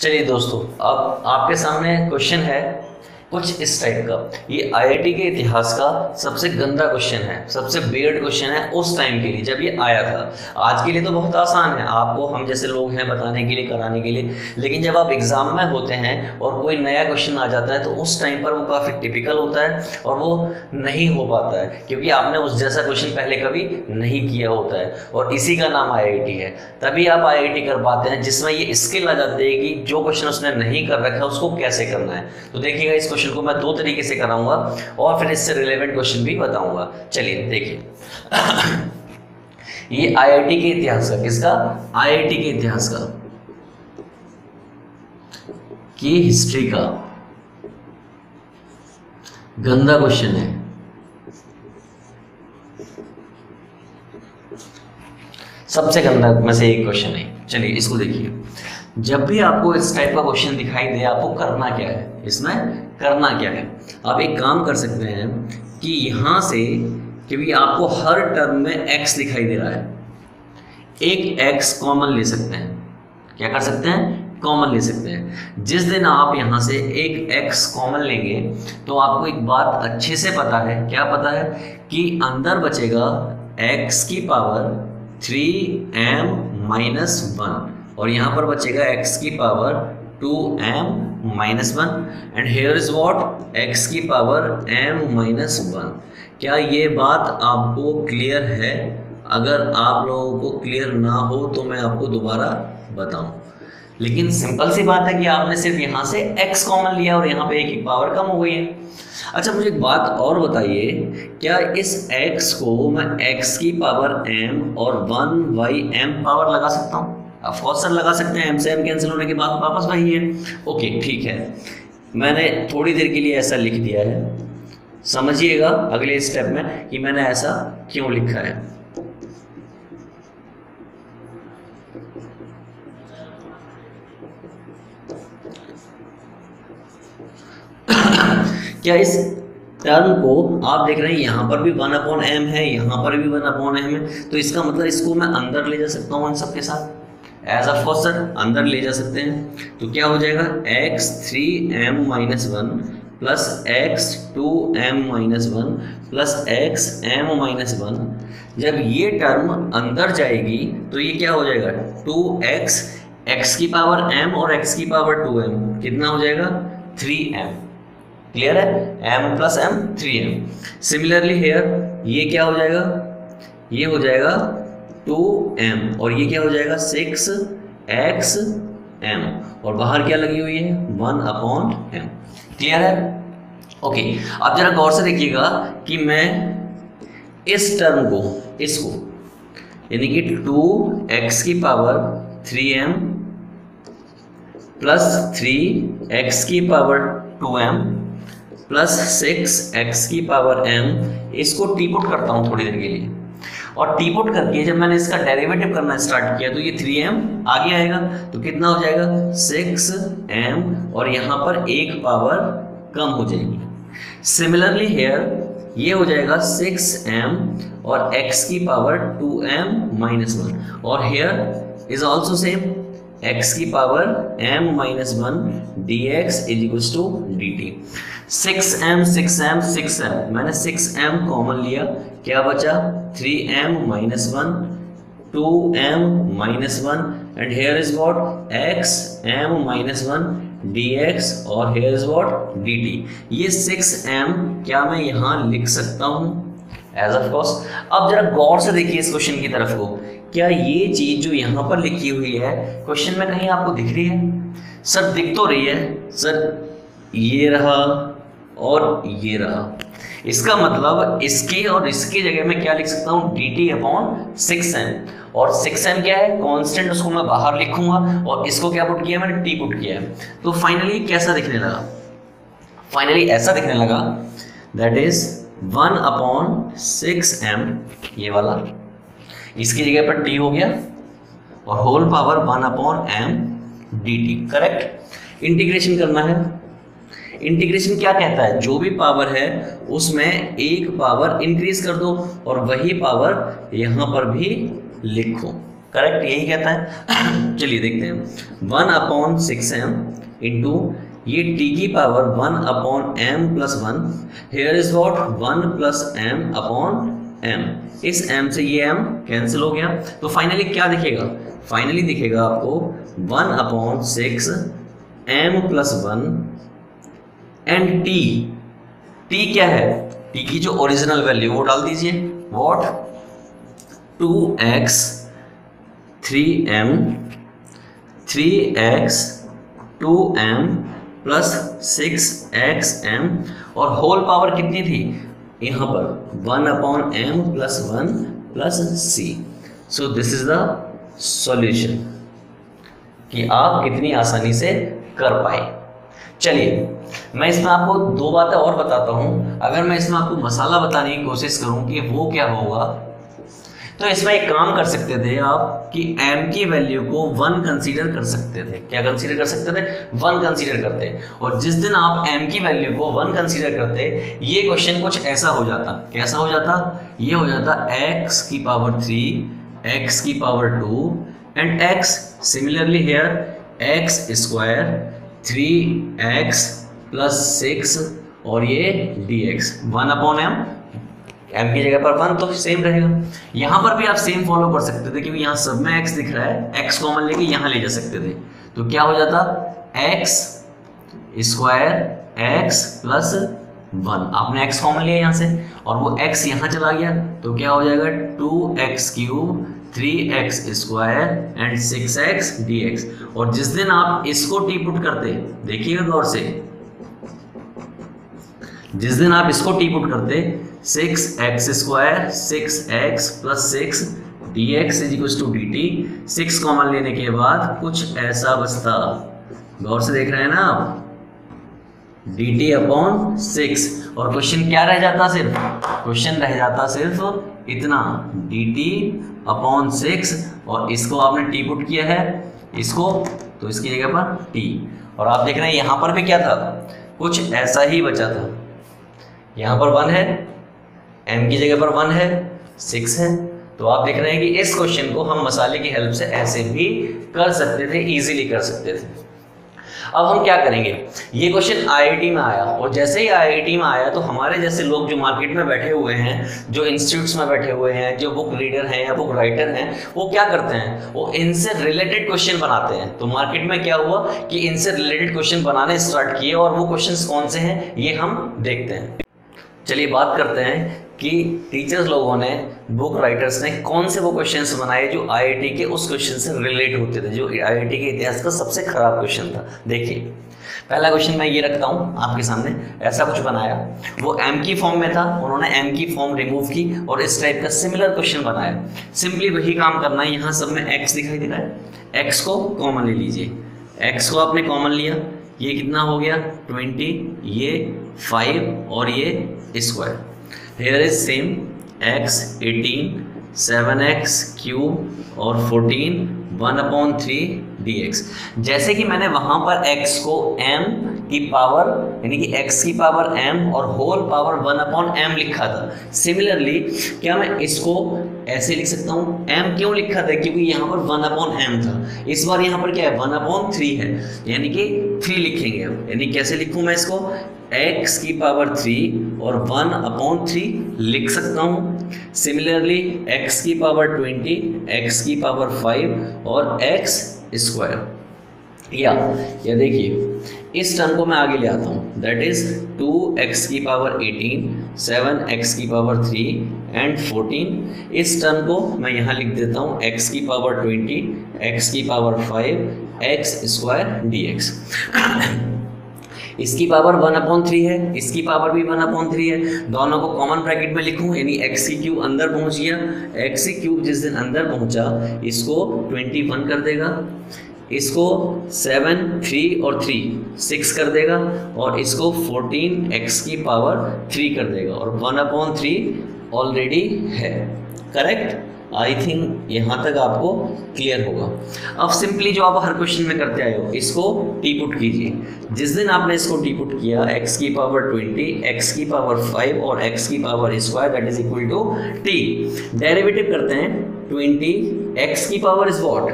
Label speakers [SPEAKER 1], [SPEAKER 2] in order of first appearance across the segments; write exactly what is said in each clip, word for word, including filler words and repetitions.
[SPEAKER 1] चलिए दोस्तों, अब आपके सामने क्वेश्चन है कुछ इस टाइप का। ये आईआईटी के इतिहास का सबसे गंदा क्वेश्चन है, सबसे वियर्ड क्वेश्चन है उस टाइम के लिए जब ये आया था। आज के लिए तो बहुत आसान है, आपको हम जैसे लोग हैं बताने के लिए, कराने के लिए, लेकिन जब आप एग्जाम में होते हैं और कोई नया क्वेश्चन आ जाता है तो उस टाइम पर वो काफ़ी टिपिकल होता है और वो नहीं हो पाता है क्योंकि आपने उस जैसा क्वेश्चन पहले कभी नहीं किया होता है। और इसी का नाम आईआईटी है। तभी आप आईआईटी कर पाते हैं जिसमें ये स्किल आ जाती है कि जो क्वेश्चन उसने नहीं कर रखा है उसको कैसे करना है। तो देखिएगा, इस को मैं दो तरीके से कराऊंगा और फिर इससे रिलेवेंट क्वेश्चन भी बताऊंगा। चलिए देखिए, ये आईआईटी के इतिहास का, किसका? आईआईटी के इतिहास का, की हिस्ट्री का गंदा क्वेश्चन है। सबसे गंदा में से एक क्वेश्चन है। चलिए इसको देखिए, जब भी आपको इस टाइप का क्वेश्चन दिखाई दे आपको करना क्या है, इसमें करना क्या है। आप एक काम कर सकते हैं कि यहाँ से, क्योंकि आपको हर टर्म में x दिखाई दे रहा है, एक x कॉमन ले सकते हैं। क्या कर सकते हैं? कॉमन ले सकते हैं। जिस दिन आप यहाँ से एक x कॉमन लेंगे तो आपको एक बात अच्छे से पता है, क्या पता है, कि अंदर बचेगा x की power three M minus one और यहाँ पर बचेगा x की power two M minus one and here is what, x की पावर m माइनस वन। क्या ये बात आपको क्लियर है? अगर आप लोगों को क्लियर ना हो तो मैं आपको दोबारा बताऊं, लेकिन सिंपल सी बात है कि आपने सिर्फ यहाँ से x कॉमन लिया और यहाँ पे एक की पावर कम हो गई है। अच्छा, मुझे एक बात और बताइए, क्या इस x को मैं x की पावर m और वन बाई m पावर लगा सकता हूँ? ऑफ कोर्स सर लगा सकते हैं, m से m कैंसिल होने के बाद वापस वही है। ओके ठीक है, मैंने थोड़ी देर के लिए ऐसा लिख दिया है, समझिएगा अगले स्टेप में कि मैंने ऐसा क्यों लिखा है। क्या इस टर्म को आप देख रहे हैं, यहाँ पर भी वन अपॉन एम है, यहाँ पर भी वन अपॉन एम है, तो इसका मतलब इसको मैं अंदर ले जा सकता हूँ इन सबके साथ, एज ऑफ कोर्स सर अंदर ले जा सकते हैं। तो क्या हो जाएगा, x three M minus one plus x two M minus one plus x m minus one. जब ये टर्म अंदर जाएगी तो ये क्या हो जाएगा, टू एक्स, x की पावर m और x की पावर टू एम, कितना हो जाएगा, थ्री एम। क्लियर है, m plus m three m. Similarly here ये क्या हो जाएगा, ये हो जाएगा टू एम और ये क्या हो जाएगा, सिक्स एक्स एम और बाहर क्या लगी हुई है, वन अपॉन एम। क्लियर है? ओके, अब जरा गौर से देखिएगा कि मैं इस टर्म को, इसको यानी कि टू एक्स की power three m plus three x की power two m plus six x की पावर एम, इसको टी पुट करता हूँ थोड़ी देर के लिए। और टी पुट करके जब मैंने इसका डेरिवेटिव करना स्टार्ट किया तो ये थ्री एम आगे आएगा, तो कितना हो जाएगा, सिक्स एम और यहाँ पर एक पावर कम हो जाएगी। सिमिलरली हेयर ये हो जाएगा सिक्स एम और x की power two M minus one और here is also same, x की power m minus one D x is equals to D T. Six M six M six M, मैंने six M common लिया, क्या बचा, three M minus one, two M minus one and here is what, x m minus one D x और here is what, D T. ये six m क्या मैं यहाँ लिख सकता हूँ, एज ऑफ कोर्स। अब जरा गौर से देखिए इस क्वेश्चन की तरफ को, क्या ये चीज जो यहाँ पर लिखी हुई है क्वेश्चन में कहीं आपको दिख रही है? सर दिख तो रही है सर, ये रहा और ये रहा। इसका मतलब इसके और इसके जगह में क्या लिख सकता हूँ, d t upon six M और सिक्स एम क्या है, कांस्टेंट, उसको मैं बाहर लिखूंगा और इसको क्या पुट किया मैंने, टी पुट किया है। तो फाइनली कैसा दिखने लगा, फाइनली ऐसा दिखने लगा, that is one upon six m, ये वाला, इसकी जगह पर टी हो गया और whole power one upon m d t. Correct. Integration करना है, इंटीग्रेशन क्या कहता है, जो भी पावर है उसमें एक पावर इंक्रीज कर दो और वही पावर यहां पर भी लिखो। करेक्ट, यही कहता है। चलिए देखते हैं, one upon six m into ये टी की power one upon m plus one, here is what one plus m upon m, इस m से ये m कैंसिल हो गया, तो फाइनली क्या दिखेगा, फाइनली दिखेगा आपको one upon six m plus one and t, t क्या है, t की जो ओरिजिनल वैल्यू वो डाल दीजिए, what two x three m three x two m plus six x m और होल पावर कितनी थी यहाँ पर one upon m plus one plus c. So this is the solution कि आप कितनी आसानी से कर पाए। चलिए मैं इसमें आपको दो बातें और बताता हूं। अगर मैं इसमें आपको मसाला बताने की कोशिश करूं कि वो क्या होगा, तो इसमें एक काम कर सकते थे आप कि m की वैल्यू को वन कंसीडर कर सकते थे। क्या कंसीडर कर सकते थे, वन कंसीडर करते। और जिस दिन आप m की वैल्यू को वन कंसीडर करते, ये क्वेश्चन कुछ ऐसा हो जाता। कैसा हो जाता, ये हो जाता x की पावर थ्री, x की power two and x similarly here x square three x plus six और ये dx one upon m, m की जगह पर वन तो सेम रहेगा। यहाँ पर भी आप सेम फॉलो कर सकते थे क्योंकि यहाँ सब में x दिख रहा है, x कॉमन लेके यहाँ ले जा सकते थे, तो क्या हो जाता x square x plus one, आपने x कॉमन लिया यहाँ से और वो x यहाँ चला गया, तो क्या हो जाएगा two x cube three x square and six x d x. और जिस दिन आप इसको टी पुट करते, देखिएगा गौर से, जिस दिन आप इसको टी पुट करते six x square six x plus six d x is equal to D T, six common लेने के बाद कुछ ऐसा बचता, गौर से देख रहे हैं ना आप, डी टी अपॉन सिक्स। और क्वेश्चन क्या रह जाता, सिर्फ क्वेश्चन रह जाता सिर्फ इतना डी टी अपॉन सिक्स, और इसको आपने टी पुट किया है इसको, तो इसकी जगह पर टी। और आप देख रहे हैं यहाँ पर भी क्या था, कुछ ऐसा ही बचा था, यहाँ पर वन है, m की जगह पर वन है, सिक्स है, तो आप देख रहे हैं कि इस क्वेश्चन को हम मसाले की हेल्प से ऐसे भी कर सकते थे, इजीली कर सकते थे। अब हम क्या करेंगे, ये क्वेश्चन आई आई टी में आया, और जैसे ही आई आई टी में आया तो हमारे जैसे लोग जो मार्केट में बैठे हुए हैं, जो इंस्टीट्यूट्स में बैठे हुए हैं, जो बुक रीडर हैं या बुक राइटर हैं, वो क्या करते हैं, वो इनसे रिलेटेड क्वेश्चन बनाते हैं। तो मार्केट में क्या हुआ कि इनसे रिलेटेड क्वेश्चन बनाने स्टार्ट किए, और वो क्वेश्चन कौन से हैं ये हम देखते हैं। चलिए बात करते हैं कि टीचर्स लोगों ने, बुक राइटर्स ने कौन से वो क्वेश्चंस बनाए जो आईआईटी के उस क्वेश्चन से रिलेट होते थे, जो आईआईटी के इतिहास का सबसे खराब क्वेश्चन था। देखिए पहला क्वेश्चन मैं ये रखता हूँ आपके सामने, ऐसा कुछ बनाया, वो एम की फॉर्म में था, उन्होंने एम की फॉर्म रिमूव की और इस टाइप का सिमिलर क्वेश्चन बनाया। सिंपली वही काम करना है, यहाँ सब में एक्स दिखाई दे रहा है, एक्स को कॉमन ले लीजिए, एक्स को आपने कॉमन लिया, ये कितना हो गया ट्वेंटी, ये फाइव और ये square, here is same x eighteen, seven x cube और fourteen, one upon three d x. जैसे कि मैंने वहां पर x को m की पावर यानी कि x की पावर m और whole power one upon m लिखा था, सिमिलरली क्या मैं इसको ऐसे लिख सकता हूँ, m क्यों लिखा था, क्योंकि यहाँ पर वन अपॉन m था, इस बार यहाँ पर क्या है वन अपॉन थ्री है, यानी कि थ्री लिखेंगे अब, यानी कैसे लिखूँ मैं इसको, x की पावर थ्री और वन अपॉन थ्री लिख सकता हूँ। सिमिलरली x की पावर ट्वेंटी, x की पावर फाइव और x स्क्वायर, या या देखिए इस टर्म को मैं आगे ले आता हूँ, दैट इज टू एक्स की पावर एटीन, सेवन एक्स की पावर थ्री एंड फोर्टीन। इस टर्म को मैं यहाँ लिख देता हूँ x की पावर ट्वेंटी, x की power five, x square d x. इसकी पावर वन अपॉन थ्री है, इसकी पावर भी वन अपॉन थ्री है, दोनों को कॉमन ब्रैकेट में लिखूं, यानी एक्स की क्यूब अंदर पहुंच गया, एक्स की क्यूब जिस दिन अंदर पहुंचा इसको ट्वेंटी वन कर देगा, इसको सेवन, थ्री और थ्री सिक्स कर देगा, और इसको फोर्टीन एक्स की पावर थ्री कर देगा, और वन अपॉन थ्री ऑलरेडी है। करेक्ट, आई थिंक यहाँ तक आपको क्लियर होगा। अब सिंपली जो आप हर क्वेश्चन में करते आए हो, इसको टी पुट कीजिए। जिस दिन आपने इसको टी पुट किया, x की पावर ट्वेंटी, x की पावर फाइव और x की power square that is equal to t, derivative करते हैं, ट्वेंटी एक्स की power is what,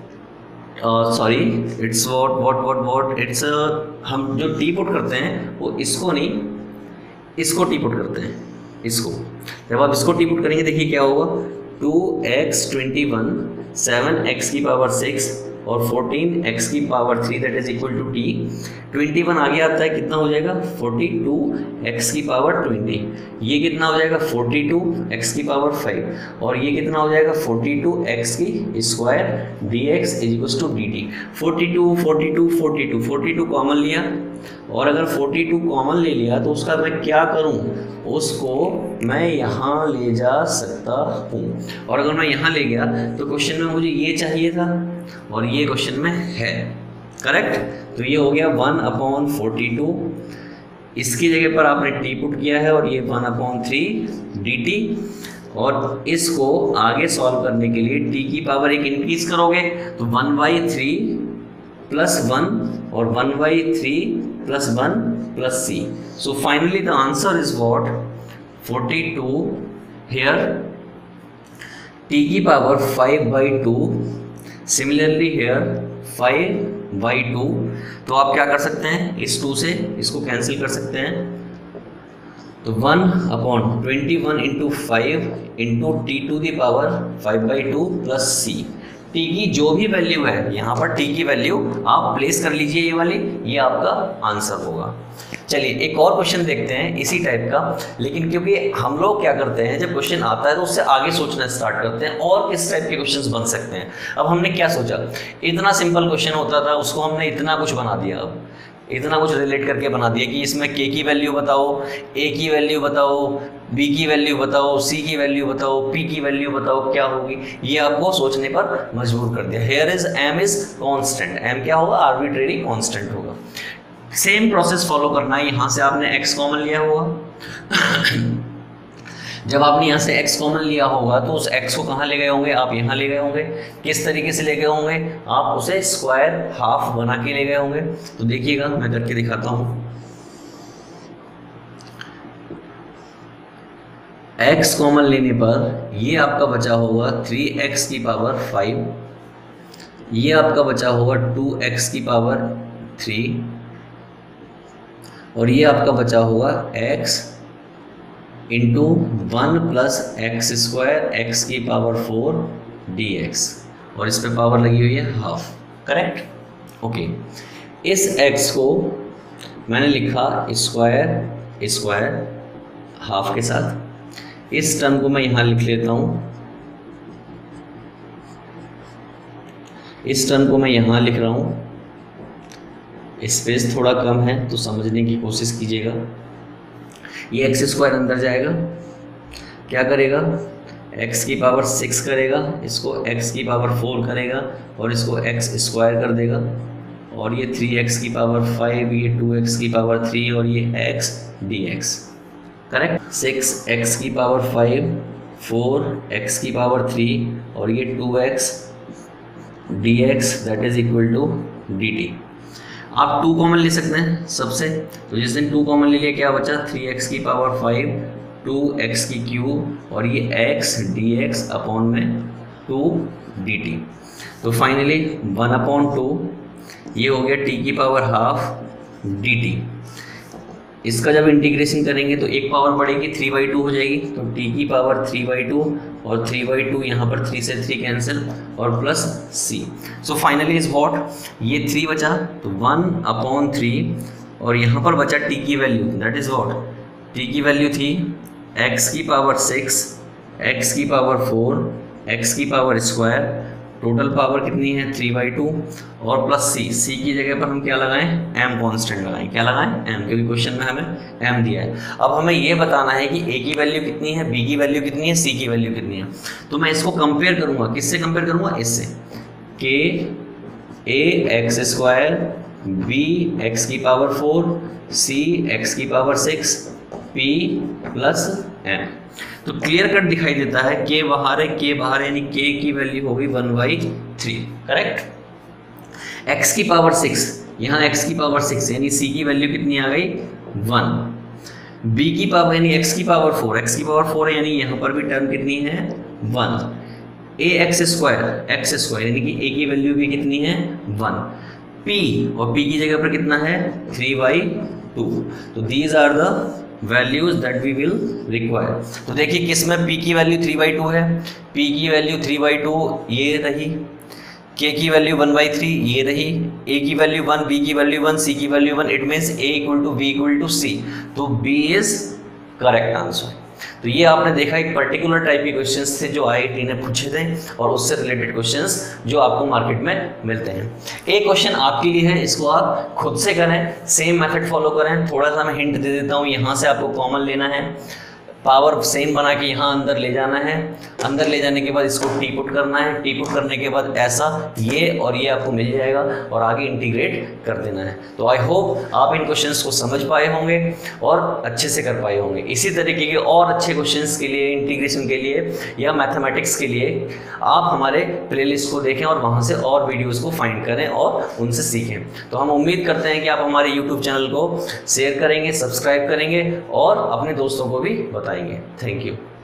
[SPEAKER 1] sorry it's what what what what it's, हम जो टी पुट करते हैं वो इसको नहीं, इसको टी पुट करते हैं, इसको। जब आप इसको टी पुट करेंगे देखिए क्या होगा, two x twenty one, seven x की पावर सिक्स और फोर्टीन एक्स की power three that is equal to t. Twenty one आगे आता है कितना हो जाएगा, फोर्टी टू एक्स की पावर ट्वेंटी, ये कितना हो जाएगा फोर्टी टू एक्स की पावर फाइव और ये कितना हो जाएगा फोर्टी टू एक्स की square d x is equal to D t. Forty two forty two forty two forty two common लिया और अगर फोर्टी टू कॉमन ले लिया तो उसका मैं क्या करूं, उसको मैं यहाँ ले जा सकता हूँ और अगर मैं यहाँ ले गया तो क्वेश्चन में मुझे ये चाहिए था और ये क्वेश्चन में है, करेक्ट। तो ये हो गया वन अपॉन फोर्टी टू, इसकी जगह पर आपने टी पुट किया है और ये one upon three d t, और इसको आगे सॉल्व करने के लिए टी की पावर एक इंक्रीज करोगे तो one by three plus one और one by three plus one plus c. So finally the answer is what, forty two here, t की power five by two, similarly here five by two. तो आप क्या कर सकते हैं, इस to से इसको कैंसिल कर सकते हैं, तो one upon twenty one into five into t to the power five by two plus c. T की जो भी वैल्यू है यहाँ पर टी की वैल्यू आप प्लेस कर लीजिए, ये वाली, ये आपका आंसर होगा। चलिए एक और क्वेश्चन देखते हैं इसी टाइप का, लेकिन क्योंकि हम लोग क्या करते हैं जब क्वेश्चन आता है तो उससे आगे सोचना स्टार्ट करते हैं और किस टाइप के क्वेश्चंस बन सकते हैं। अब हमने क्या सोचा, इतना सिंपल क्वेश्चन होता था उसको हमने इतना कुछ बना दिया, अब इतना कुछ रिलेट करके बना दिया कि इसमें के की वैल्यू बताओ, ए की वैल्यू बताओ, बी की वैल्यू बताओ, सी की वैल्यू बताओ, पी की वैल्यू बताओ क्या होगी, ये आपको सोचने पर मजबूर कर दिया। Here is m is constant, m क्या होगा, आर्बिट्रेरी कांस्टेंट होगा। सेम प्रोसेस फॉलो करना है, यहाँ से आपने x कॉमन लिया होगा जब आपने यहाँ से x कॉमन लिया होगा तो उस x को कहाँ ले गए होंगे, आप यहाँ ले गए होंगे। किस तरीके से ले गए होंगे, आप उसे स्क्वायर हाफ बना के ले गए होंगे। तो देखिएगा मैं करके दिखाता हूँ, x कॉमन लेने पर ये आपका बचा होगा थ्री एक्स की पावर फाइव, ये आपका बचा होगा टू एक्स की पावर थ्री और ये आपका बचा होगा x into one plus x square x की पावर फोर डी एक्स और इस पे पावर लगी हुई है हाफ, करेक्ट। ओके, इस x को मैंने लिखा स्क्वायर स्क्वायर हाफ के साथ, इस टर्म को मैं यहाँ लिख लेता हूँ, इस टर्म को मैं यहाँ लिख रहा हूँ, स्पेस थोड़ा कम है तो समझने की कोशिश कीजिएगा। ये एक्स स्क्वायर अंदर जाएगा, क्या करेगा, x की पावर सिक्स करेगा, इसको x की पावर फोर करेगा और इसको x स्क्वायर कर देगा और ये थ्री एक्स की पावर फाइव, ये टू एक्स की पावर थ्री और ये x dx, correct. Six x की पावर फाइव, फोर एक्स की पावर थ्री और ये two x dx that is equal to dt। आप टू कॉमन ले सकते हैं सबसे, तो जिस दिन टू कॉमन ले लिया क्या बचा, थ्री एक्स की पावर फाइव, टू एक्स की क्यूब और ये x dx अपॉन में टू dt। तो फाइनली वन अपॉन टू, ये हो गया t की पावर हाफ dt। इसका जब इंटीग्रेशन करेंगे तो एक पावर बढ़ेगी, थ्री बाई टू हो जाएगी, तो t की पावर थ्री बाई टू और थ्री बाई टू यहाँ पर थ्री से थ्री कैंसिल और plus c। So finally is what, ये थ्री बचा तो वन अपॉन थ्री और यहाँ पर बचा t की value that is what, t की वैल्यू थी x की पावर सिक्स, x की पावर फोर, x की पावर स्क्वायर, टोटल पावर कितनी है थ्री बाई टू और प्लस c। c की जगह पर हम क्या लगाएं, m कांस्टेंट लगाएं, क्या लगाएं m, क्योंकि क्वेश्चन में हमें m दिया है। अब हमें ये बताना है कि a की वैल्यू कितनी है, b की वैल्यू कितनी है, c की वैल्यू कितनी है। तो मैं इसको कंपेयर करूंगा, किससे कंपेयर करूंगा, इससे, k a x square, b x की पावर फोर, c एक्स की power six, p plus m। तो क्लियर कट दिखाई देता है k बाहर है, k बाहर यानी k की वैल्यू होगी one by three, correct. x की पावर सिक्स, यहाँ x की पावर सिक्स यानी c की वैल्यू कितनी आ गई वन, b की पावर यानी x की पावर फोर, x की पावर फोर है यानी यहाँ पर भी टर्म कितनी है one, a x square x square यानी कि ए की वैल्यू भी कितनी है वन, पी और पी की जगह पर कितना है थ्री बाई टू। तो these are the values that we will require. तो देखिए किस में p की वैल्यू थ्री बाई टू है, p की वैल्यू थ्री बाई टू ये रही, k की वैल्यू वन बाई थ्री ये रही, a की वैल्यू वन, b की वैल्यू वन, c की value one. It means a equal to b equal to c। तो b इज करेक्ट आंसर। तो ये आपने देखा एक पर्टिकुलर टाइप के क्वेश्चंस थे जो आई आई टी ने पूछे थे और उससे रिलेटेड क्वेश्चंस जो आपको मार्केट में मिलते हैं। एक क्वेश्चन आपके लिए है, इसको आप खुद से करें, सेम मेथड फॉलो करें। थोड़ा सा मैं हिंट दे देता हूँ, यहाँ से आपको कॉमन लेना है, पावर सेम बना के यहाँ अंदर ले जाना है, अंदर ले जाने के बाद इसको टी पुट करना है, टी पुट करने के बाद ऐसा ये और ये आपको मिल जाएगा और आगे इंटीग्रेट कर देना है। तो आई होप आप इन क्वेश्चंस को समझ पाए होंगे और अच्छे से कर पाए होंगे। इसी तरीके के और अच्छे क्वेश्चंस के लिए, इंटीग्रेशन के लिए या मैथमेटिक्स के लिए आप हमारे प्लेलिस्ट को देखें और वहाँ से और वीडियोज़ को फाइंड करें और उनसे सीखें। तो हम उम्मीद करते हैं कि आप हमारे यूट्यूब चैनल को शेयर करेंगे, सब्सक्राइब करेंगे और अपने दोस्तों को भी बताएंगे। Thank you.